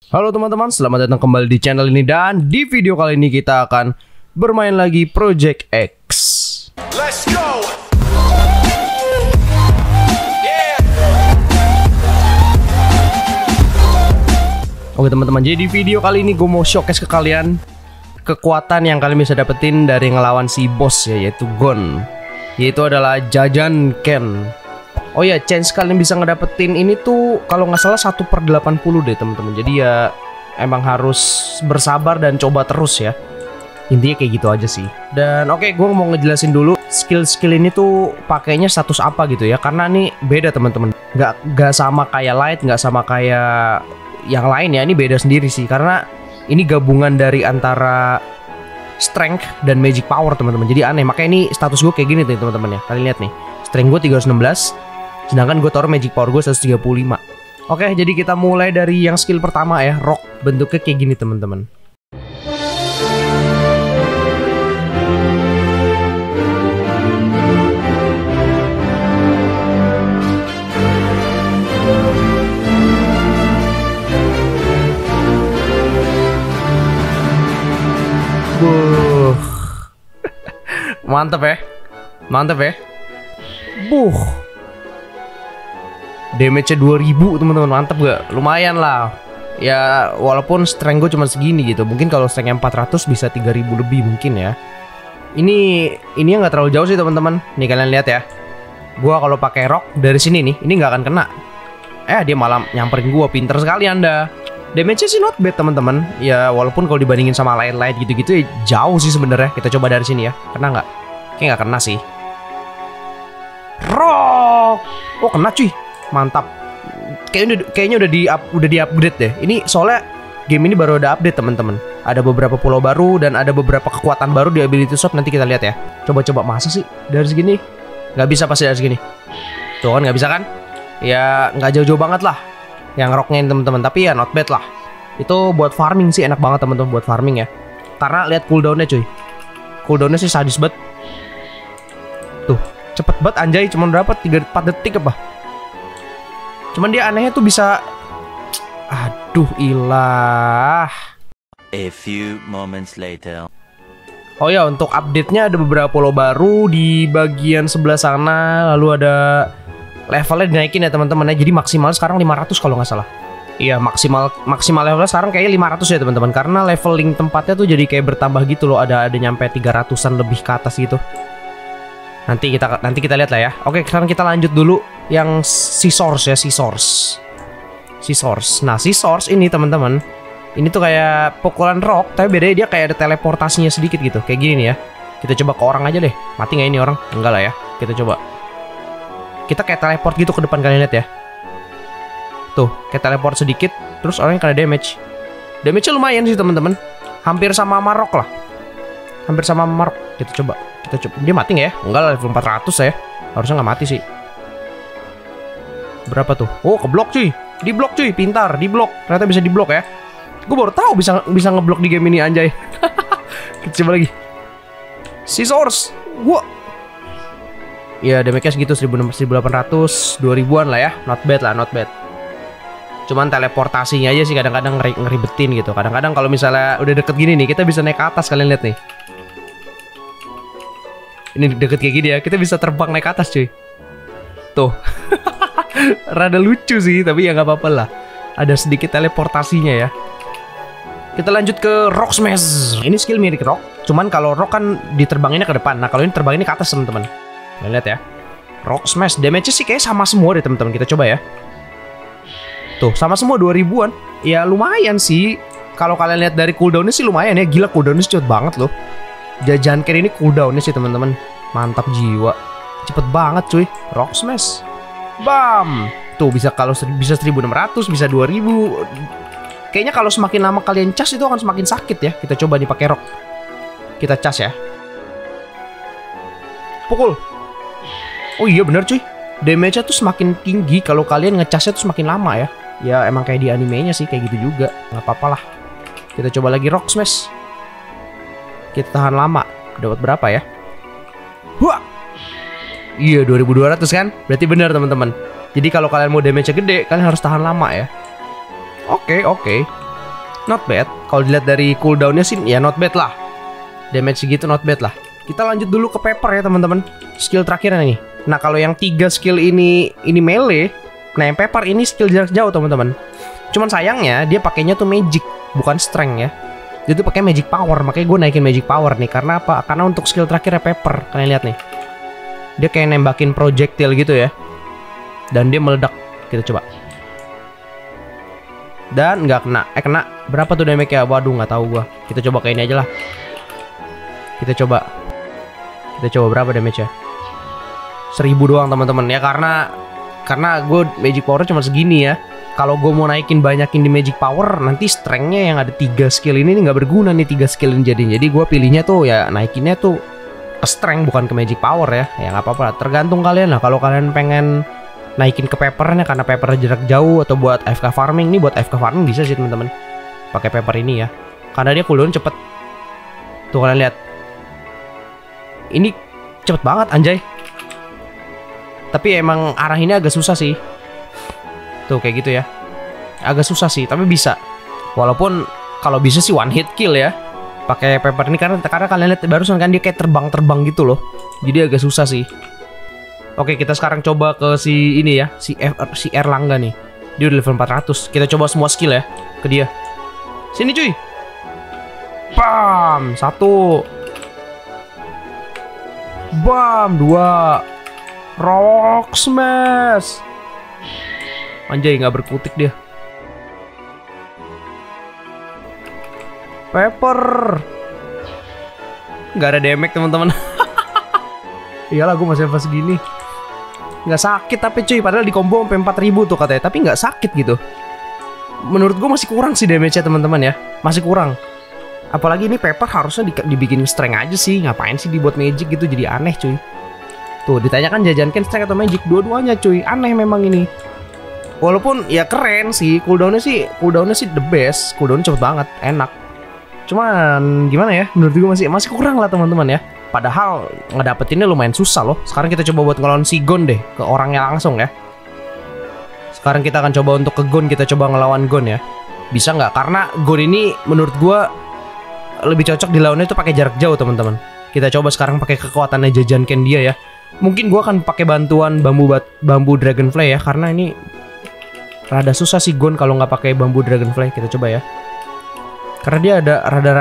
Halo teman-teman, selamat datang kembali di channel ini. Dan di video kali ini kita akan bermain lagi Project X. Let's go. Oke teman-teman, jadi di video kali ini gue mau showcase ke kalian kekuatan yang kalian bisa dapetin dari ngelawan si bos ya, yaitu Gon. Yaitu adalah Jajan Ken. Oh ya, chance kalian bisa ngedapetin ini tuh kalau nggak salah 1/80 deh teman-teman. Jadi ya emang harus bersabar dan coba terus ya. Intinya kayak gitu aja sih. Dan oke, gue mau ngejelasin dulu skill-skill ini tuh pakainya status apa gitu ya. Karena ini beda teman-teman. Nggak sama kayak light, nggak sama kayak yang lain ya. Ini beda sendiri sih. Karena ini gabungan dari antara strength dan magic power teman-teman. Jadi aneh. Makanya ini status gue kayak gini tuh teman-teman ya. Kalian lihat nih. Strength gue 316. Sedangkan gue taruh magic power gue 135. Oke, jadi kita mulai dari yang skill pertama ya. Rock, bentuknya kayak gini teman-teman. Mantep ya. Mantep ya. Damage-nya 2000 teman-teman, mantep gak? Lumayan lah. Ya walaupun strength gue cuma segini gitu. Mungkin kalau strength 400 bisa 3000 lebih mungkin ya. Ini nggak terlalu jauh sih teman-teman. Nih kalian lihat ya. Gua kalau pakai rock dari sini nih, ini nggak akan kena. Dia malah nyamperin gua. Pinter sekali Anda. Damage-nya sih not bad teman-teman. Ya walaupun kalau dibandingin sama light gitu-gitu ya jauh sih sebenarnya. Kita coba dari sini ya. Kena nggak? Kayaknya nggak kena sih. Rock. Oh kena cuy. Mantap. Kayaknya udah di upgrade deh. Ini soalnya game ini baru ada update teman-teman. Ada beberapa pulau baru dan ada beberapa kekuatan baru di ability shop. Nanti kita lihat ya. Coba masa sih dari segini? Nggak bisa pasti dari segini. Tuh kan nggak bisa kan? Ya nggak jauh-jauh banget lah yang rocknya teman-teman. Tapi ya not bad lah. Itu buat farming sih enak banget teman-teman, buat farming ya. Karena lihat cooldownnya cuy. Cooldownnya sih sadis banget. Tuh cepet banget anjay. Cuma berapa? 3-4 detik apa? Cuman dia anehnya tuh bisa. Aduh ilah. A few moments later. Oh ya, untuk update-nya ada beberapa pulau baru di bagian sebelah sana. Lalu ada levelnya dinaikin ya teman-teman ya. Jadi maksimal sekarang 500 kalau nggak salah. Iya, maksimal levelnya sekarang kayaknya 500 ya teman-teman. Karena leveling tempatnya tuh jadi kayak bertambah gitu loh. Ada nyampe 300-an lebih ke atas gitu. Nanti kita lihat lah ya. Oke, sekarang kita lanjut dulu yang Sea Source ya, Sea Source. Nah, Sea Source ini teman-teman, ini tuh kayak pukulan rock, tapi bedanya dia kayak ada teleportasinya sedikit gitu. Kayak gini nih ya. Kita coba ke orang aja deh. Mati nggak ini orang? Enggak lah ya. Kita coba. Kita kayak teleport gitu ke depan, kalian lihat ya. Tuh, kayak teleport sedikit, terus orangnya kena damage. Damage-nya lumayan sih teman-teman. Hampir sama Marok lah. Hampir sama Marok. Kita coba. Dia mati nggak ya? Enggak lah, level 400 ya. Harusnya nggak mati sih. Berapa tuh? Oh, keblok cuy. Diblok cuy, pintar. Diblok. Ternyata bisa diblok ya. Gue baru tahu bisa ngeblok di game ini anjay. Kita coba lagi. Sea Source. Gua. Ya, damage-nya segitu 1800, 2000-an lah ya. Not bad lah, not bad. Cuman teleportasinya aja sih kadang-kadang ngeribetin gitu. Kadang-kadang kalau misalnya udah deket gini nih, kita bisa naik ke atas, kalian lihat nih. Ini deket kayak gini ya, kita bisa terbang naik ke atas cuy. Tuh. Rada lucu sih, tapi ya nggak apa-apa lah. Ada sedikit teleportasinya ya. Kita lanjut ke Rock Smash. Ini skill mirip Rock, cuman kalau Rock kan diterbanginnya ke depan. Nah kalau ini terbanginnya ke atas teman-teman. Lihat ya. Rock Smash, damage-nya sih kayak sama semua deh teman-teman. Kita coba ya. Tuh, sama semua 2000-an. Ya lumayan sih. Kalau kalian lihat dari cooldown-nya sih lumayan ya. Gila, cooldown-nya cepet banget loh. Jajan Ken ini cooldown-nya sih teman-teman. Mantap jiwa. Cepet banget cuy. Rock Smash. Bam. Tuh bisa 1600, bisa 2000. Kayaknya kalau semakin lama kalian cas itu akan semakin sakit ya. Kita coba nih pakai rock. Kita cas ya. Pukul. Oh iya bener cuy. Damage-nya tuh semakin tinggi kalau kalian ngecasnya tuh semakin lama ya. Ya emang kayak di animenya sih kayak gitu juga. Nggak apa-apa lah. Kita coba lagi Rock Smash. Kita tahan lama. Dapat berapa ya? Wah. Iya 2200 kan? Berarti benar teman-teman. Jadi kalau kalian mau damage-nya gede, kalian harus tahan lama ya. Oke. Not bad. Kalau dilihat dari cooldownnya sih ya not bad lah. Damage segitu not bad lah. Kita lanjut dulu ke Pepper ya teman-teman. Skill terakhirnya nih. Nah kalau yang 3 skill ini melee. Nah yang Pepper ini skill jarak jauh teman-teman. Cuman sayangnya dia pakainya tuh magic, bukan strength ya. Dia tuh pakai magic power, makanya gue naikin magic power nih. Karena apa? Karena untuk skill terakhirnya Pepper, kalian lihat nih. Dia kayak nembakin projectile gitu ya. Dan dia meledak. Kita coba. Dan nggak kena. Kena. Berapa tuh damage-nya? Waduh, nggak tahu gua. Kita coba kayak ini aja lah. Kita coba berapa damage-nya? 1000 doang teman-teman ya, karena gue magic power cuma segini ya. Kalau gue mau naikin banyakin di magic power, nanti strength-nya yang ada 3 skill ini nggak berguna nih 3 skill ini jadi gue pilihnya tuh ya naikinnya tuh ke strength bukan ke magic power ya. Ya nggak apa-apa, tergantung kalian lah. Kalau kalian pengen naikin ke Peppernya karena Pepper jarak jauh atau buat AFK farming, nih buat AFK farming bisa sih teman-teman. Pakai Pepper ini ya, karena dia cooldown cepet. Tuh kalian lihat, ini cepet banget anjay. Tapi emang arah ini agak susah sih. Tuh kayak gitu ya, agak susah sih tapi bisa. Walaupun kalau bisa sih one hit kill ya pakai Pepper ini, karena kalian lihat barusan kan dia kayak terbang gitu loh. Jadi agak susah sih. Oke, kita sekarang coba ke si ini ya, si Erlangga nih. Dia udah level 400. Kita coba semua skill ya ke dia. Sini cuy. Bam, 1. Bam, 2. Rock smash. Anjay, nggak berkutik dia. Pepper. Nggak ada damage teman-teman. Iyalah, gue masih level segini. Nggak sakit tapi cuy, padahal di combo sampai 4000 tuh katanya, tapi nggak sakit gitu. Menurut gue masih kurang sih damage-nya teman-teman ya, masih kurang. Apalagi ini Pepper harusnya dibikin strength aja sih, ngapain sih dibuat magic gitu, jadi aneh cuy. Tuh ditanyakan jajankan strength atau magic, dua-duanya cuy, aneh memang ini. Walaupun ya keren sih, cooldownnya sih the best, cooldownnya cepet banget, enak. Cuman gimana ya, menurut gue masih kurang lah teman-teman ya. Padahal ngedapetinnya lumayan susah loh. Sekarang kita coba buat ngelawan si Gon deh, ke orangnya langsung ya. Sekarang kita akan coba untuk ke Gon, kita coba ngelawan Gon ya. Bisa nggak? Karena Gon ini menurut gua lebih cocok dilawannya itu pakai jarak jauh teman-teman. Kita coba sekarang pakai kekuatannya jajankan dia ya. Mungkin gua akan pakai bantuan bambu dragonfly ya, karena ini rada susah sih Gon kalau nggak pakai bambu dragonfly. Kita coba ya. Karena dia ada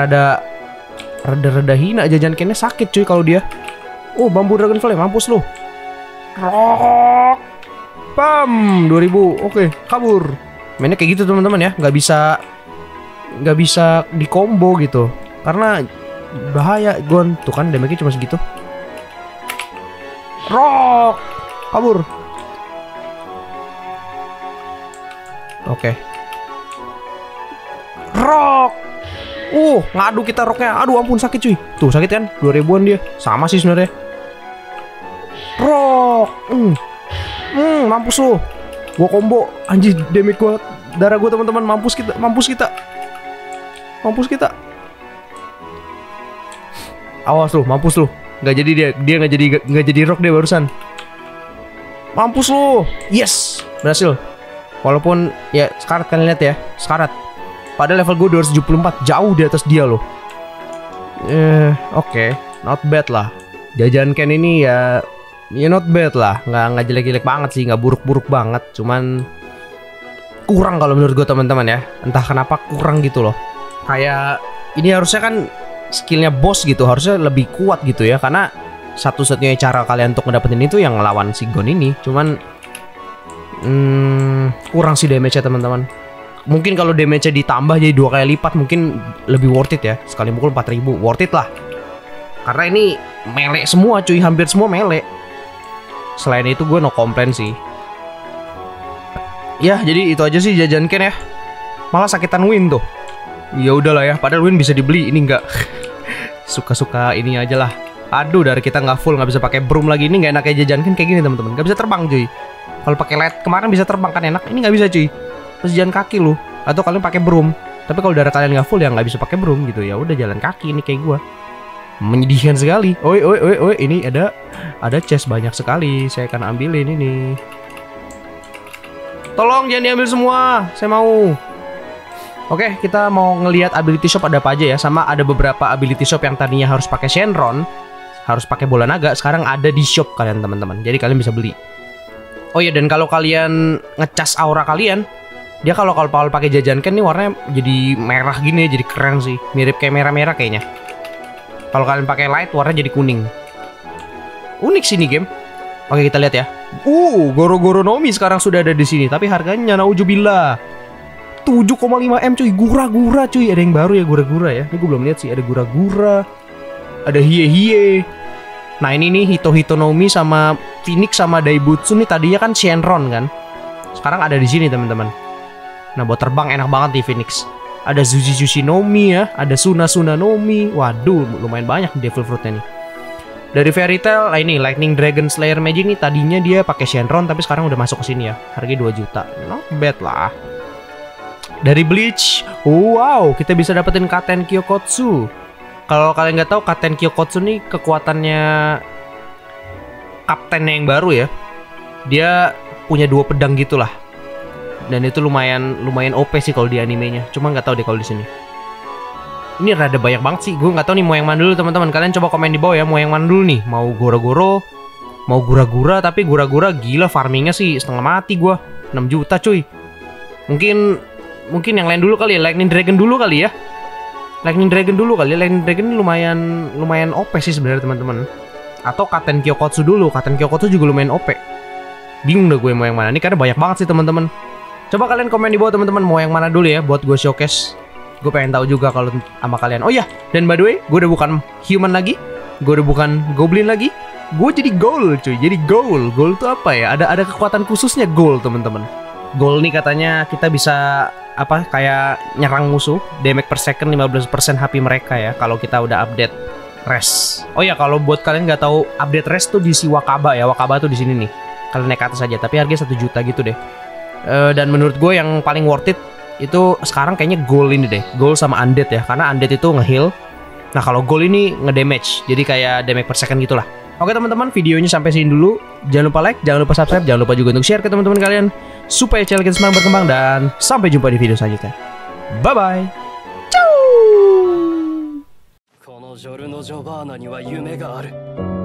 rada hina, jajankannya sakit cuy kalau dia. Oh, bambu dragonfly, mampus lu. Rock. Bam, 2000. Oke, kabur. Mainnya kayak gitu teman-teman ya, nggak bisa di combo gitu. Karena bahaya Gon. Tuh kan damage-nya cuma segitu. Rock. Kabur. Oke. Rock. Ngadu kita rocknya. Aduh ampun sakit cuy. Tuh sakit kan, 2000-an dia. Sama sih sebenarnya. Rock. Mampus lu. Gua combo. Anjir, damage gua, darah gua teman-teman. Mampus kita. Awas lu, mampus lu. Nggak jadi dia nggak jadi rock dia barusan. Mampus lu. Yes, berhasil. Walaupun ya sekarat, kalian lihat ya, sekarat. Padahal level gue 274, jauh di atas dia loh. Oke, not bad lah. Jajankan ini ya not bad lah. Nggak jelek-jelek banget sih, nggak buruk-buruk banget. Cuman kurang kalau menurut gue teman-teman ya. Entah kenapa kurang gitu loh. Kayak ini harusnya kan skillnya boss gitu, harusnya lebih kuat gitu ya. Karena satu-satunya cara kalian untuk ngedapetin itu yang ngelawan si Gon ini. Cuman kurang sih damage-nya teman-teman. Mungkin kalau damage-nya ditambah jadi 2 kali lipat mungkin lebih worth it ya. Sekali mukul 4000, worth it lah. Karena ini melee semua cuy, hampir semua melee. Selain itu gue no complain sih. Ya jadi itu aja sih jajankan ya. Malah sakitan Win tuh. Ya udahlah ya, padahal Win bisa dibeli, ini enggak. Suka-suka ini aja lah. Aduh, dari kita nggak full, nggak bisa pakai broom lagi. Ini nggak enaknya jajankan kayak gini teman-teman. Nggak bisa terbang cuy. Kalau pakai light kemarin bisa terbang kan enak, ini nggak bisa cuy. Terus jalan kaki lu, atau kalian pakai broom. Tapi kalau darah kalian nggak full ya nggak bisa pakai broom gitu ya. Udah jalan kaki ini kayak gua. Menyedihkan sekali. Oi, ini ada chest banyak sekali. Saya akan ambilin ini. Tolong jangan diambil semua. Saya mau. Oke, kita mau ngelihat ability shop ada apa aja ya. Sama ada beberapa ability shop yang tadinya harus pakai Shenron, harus pakai bola naga, sekarang ada di shop kalian teman-teman. Jadi kalian bisa beli. Oh iya, dan kalau kalian ngecas aura kalian, dia kalau pakai jajan kan nih warnanya jadi merah gini, jadi keren sih. Mirip kayak merah-merah kayaknya. Kalau kalian pakai light warnanya jadi kuning. Unik sih nih game. Oke, kita lihat ya. Goro-goro Nomi sekarang sudah ada di sini, tapi harganya naujubillah. 7,5 M cuy, gura-gura cuy. Ada yang baru ya, gura-gura ya. Ini gue belum lihat sih, ada gura-gura. Ada hie-hie. Nah, ini nih Hito-Hito Nomi sama Phoenix sama Daibutsu nih tadinya kan Shenron kan. Sekarang ada di sini teman-teman. Nah, buat terbang enak banget nih Phoenix. Ada Zushi Nomi ya, ada Suna Nomi. Waduh, lumayan banyak Devil Fruitnya nih. Dari Fairy Tail, ini Lightning Dragon Slayer Magic nih tadinya dia pakai Shenron tapi sekarang udah masuk ke sini ya. Harganya 2 juta. Not bad lah. Dari Bleach, wow, kita bisa dapetin Katen Kyokotsu. Kalau kalian nggak tahu, Katen Kyokotsu nih kekuatannya kaptennya yang baru ya. Dia punya 2 pedang gitulah. Dan itu lumayan OP sih kalau di animenya. Cuma nggak tahu deh kalau di sini. Ini rada banyak banget sih. Gue nggak tahu nih mau yang mana dulu teman-teman. Kalian coba komen di bawah ya. Mau yang mana dulu nih? Mau goro-goro? Mau gura-gura? Tapi gura-gura gila farmingnya sih setengah mati gue. 6 juta cuy. Mungkin yang lain dulu kali ya. Lightning Dragon dulu kali ya. Lightning Dragon ini lumayan OP sih sebenarnya teman-teman. Atau Katen Kyokotsu dulu. Katen Kyokotsu juga lumayan OP. Bingung deh gue mau yang mana. Ini karena banyak banget sih teman-teman. Coba kalian komen di bawah teman-teman mau yang mana dulu ya buat gue showcase. Gue pengen tahu juga kalau sama kalian. Oh iya, dan by the way, gue udah bukan human lagi. Gue udah bukan goblin lagi. Gue jadi ghoul cuy. Jadi ghoul. Ghoul tuh apa ya? Ada kekuatan khususnya ghoul teman-teman. Ghoul nih katanya kita bisa kayak nyerang musuh, damage per second 15% HP mereka ya kalau kita udah update rest. Oh ya, kalau buat kalian nggak tahu update rest tuh di si Wakaba ya. Wakaba tuh di sini nih. Kalian naik ke atas aja, tapi harganya 1 juta gitu deh. Dan menurut gue yang paling worth it itu sekarang kayaknya Ghoul ini deh. Ghoul sama Undead ya, karena Undead itu nge-heal. Nah, kalau Ghoul ini nge-damage. Jadi kayak damage per second gitulah. Oke teman-teman, videonya sampai sini dulu. Jangan lupa like, jangan lupa subscribe, jangan lupa juga untuk share ke teman-teman kalian supaya channel kita semakin berkembang, dan sampai jumpa di video selanjutnya. Bye bye. Ciao.